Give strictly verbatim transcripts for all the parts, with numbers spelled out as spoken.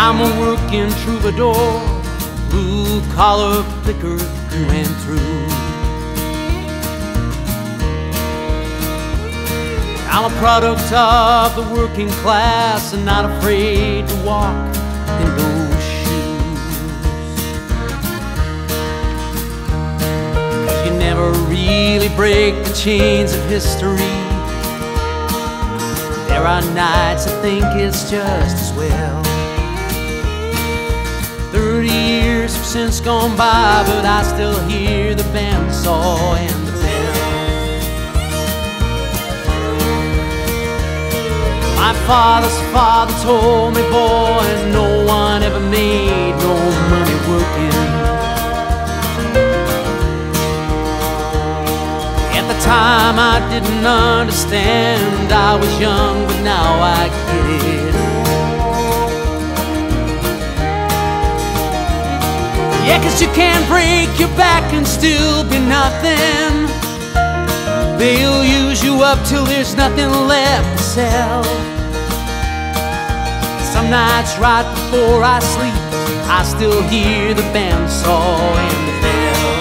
I'm a working troubadour, blue collar flicker through and through. I'm a product of the working class and not afraid to walk in those shoes. 'Cause you never really break the chains of history. There are nights I think it's just as well. Thirty years have since gone by, but I still hear the bandsaw and the bell. My father's father told me, boy, no one ever made no money working. At the time I didn't understand, I was young, but now I get it. Yeah, 'cause you can't break your back and still be nothing. They'll use you up till there's nothing left to sell. Some nights right before I sleep, I still hear the bandsaw and the bell.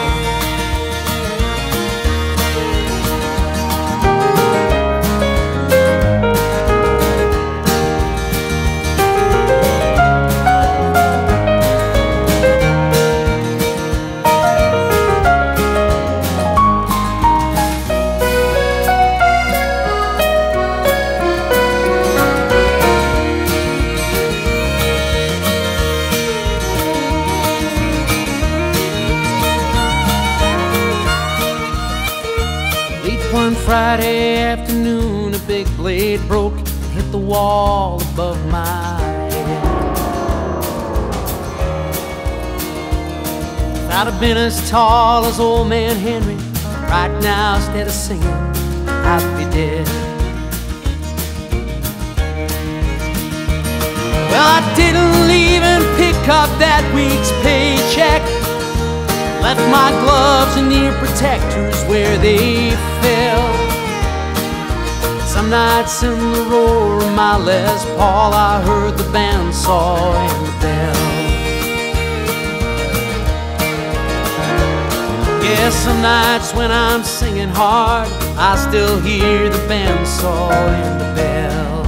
One Friday afternoon, a big blade broke and hit the wall above my head. If I'd have been as tall as old man Henry, right now instead of singing, I'd be dead. Well, I didn't even pick up that week's paycheck. Left my gloves and ear protectors where they fell. Some nights in the roar of my Les Paul, I heard the bandsaw and the bell. Yeah, some nights when I'm singing hard, I still hear the bandsaw and the bell.